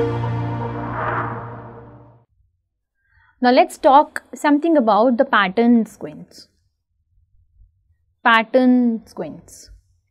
Now let's talk something about the pattern squints. Pattern squints.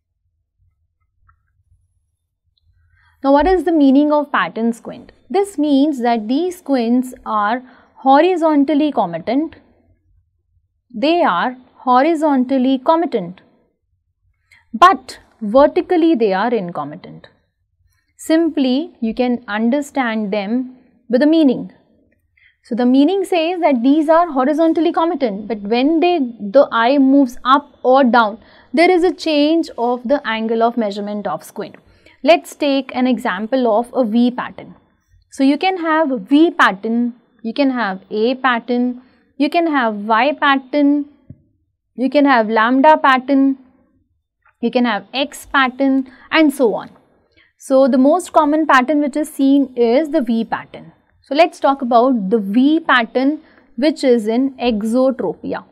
Now what is the meaning of pattern squint? This means that these squints are horizontally comitant. They are horizontally comitant, but vertically they are incomitant. Simply you can understand them with a meaning. So the meaning says that these are horizontally comitant, but when the eye moves up or down, there is a change of the angle of measurement of squint. Let's take an example of a V pattern. So you can have V pattern, you can have A pattern, you can have Y pattern, you can have lambda pattern, you can have X pattern, and so on. So the most common pattern which is seen is the V pattern. So let's talk about the V pattern which is in exotropia.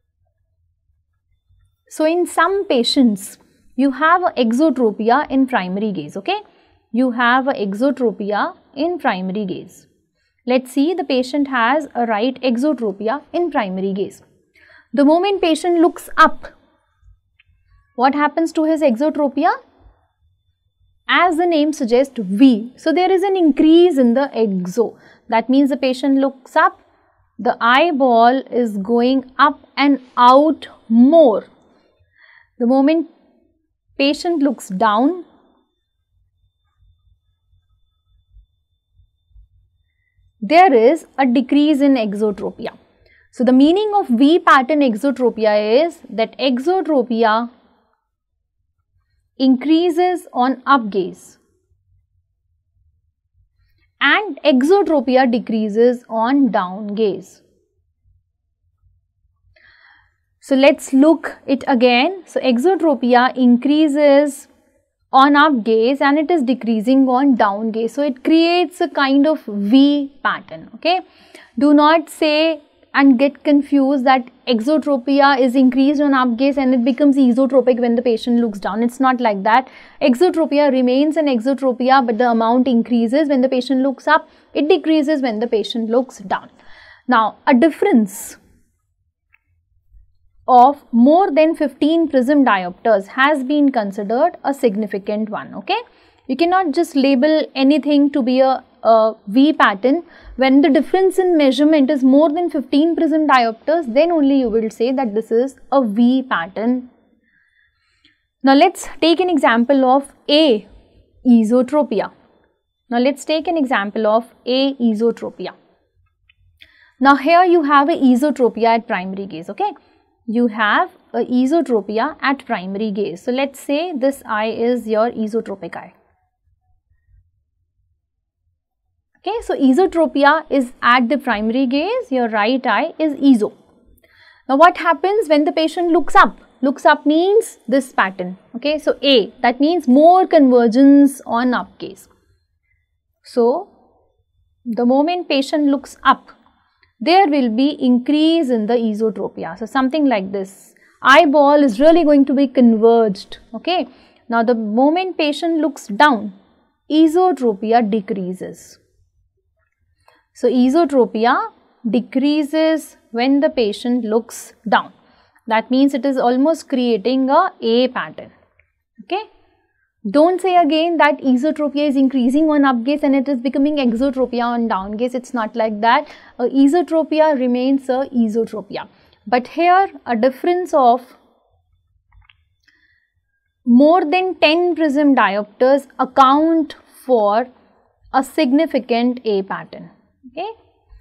So in some patients, you have exotropia in primary gaze, okay? You have exotropia in primary gaze. Let's see, the patient has a right exotropia in primary gaze. The moment patient looks up, what happens to his exotropia? As the name suggests, V. So there is an increase in the exo. That means the patient looks up, the eyeball is going up and out more. The moment patient looks down, there is a decrease in exotropia. So the meaning of V pattern exotropia is that exotropia increases on up gaze and exotropia decreases on down gaze. So let's look it again. So exotropia increases on up gaze and it is decreasing on down gaze. So it creates a kind of V pattern, okay? Do not say and get confused that exotropia is increased on up gaze and it becomes esotropic when the patient looks down. It's not like that. Exotropia remains an exotropia, but the amount increases when the patient looks up. It decreases when the patient looks down. Now, a difference of more than 15 prism diopters has been considered a significant one, okay? You cannot just label anything to be a V pattern. When the difference in measurement is more than 15 prism diopters, then only you will say that this is a V pattern. Now let's take an example of A esotropia. Now let's take an example of A esotropia. Now here you have a esotropia at primary gaze, okay? You have a esotropia at primary gaze. So let's say this eye is your esotropic eye. Okay, so esotropia is at the primary gaze, your right eye is eso. Now what happens when the patient looks up? Looks up means this pattern, okay, so A, that means more convergence on up gaze. So the moment patient looks up, there will be increase in the esotropia. So something like this, eyeball is really going to be converged, okay. Now the moment patient looks down, esotropia decreases. So esotropia decreases when the patient looks down. That means it is almost creating a pattern, okay. Don't say again that esotropia is increasing on up gaze and it is becoming exotropia on down gaze. It's not like that. Esotropia remains a esotropia. But here a difference of more than 10 prism diopters account for a significant A pattern, okay.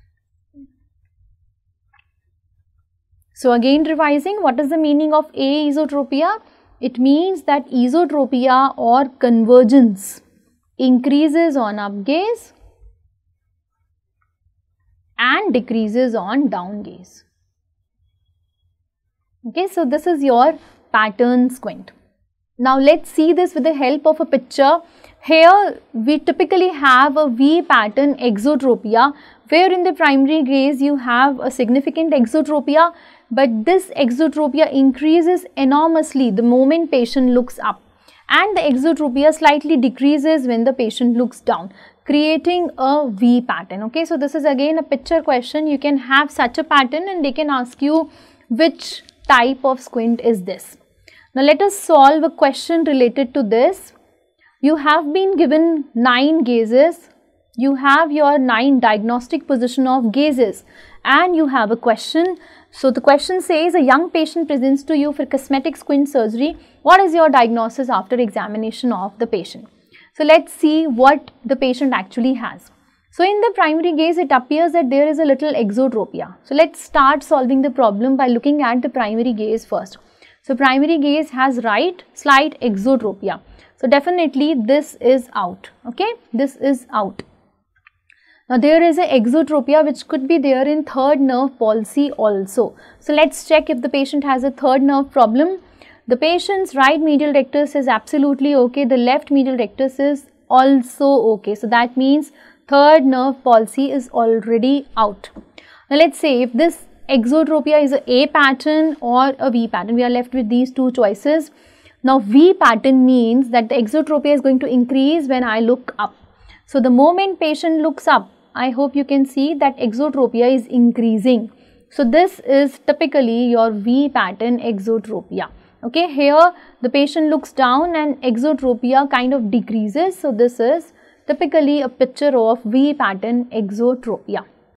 So again revising, what is the meaning of A esotropia? It means that esotropia or convergence increases on up gaze and decreases on down gaze. Okay, so this is your pattern squint. Now let's see this with the help of a picture. Here we typically have a V pattern exotropia, where in the primary gaze you have a significant exotropia, but this exotropia increases enormously the moment patient looks up, and the exotropia slightly decreases when the patient looks down, creating a V pattern. Okay, so this is again a picture question. You can have such a pattern and they can ask you which type of squint is this. Now let us solve a question related to this. You have been given 9 gazes. You have your 9 diagnostic position of gazes and you have a question. So the question says a young patient presents to you for cosmetic squint surgery. What is your diagnosis after examination of the patient? So let's see what the patient actually has. So in the primary gaze, it appears that there is a little exotropia. So let's start solving the problem by looking at the primary gaze first. So primary gaze has right slight exotropia. So definitely this is out. Okay, this is out. Now there is a exotropia which could be there in third nerve palsy also. So let's check if the patient has a third nerve problem. The patient's right medial rectus is absolutely okay. The left medial rectus is also okay. So that means third nerve palsy is already out. Now let's say if this exotropia is a pattern or a V pattern. We are left with these two choices. Now V pattern means that the exotropia is going to increase when I look up. So the moment patient looks up, I hope you can see that exotropia is increasing. So this is typically your V pattern exotropia. Okay, here the patient looks down and exotropia kind of decreases. So this is typically a picture of V pattern exotropia.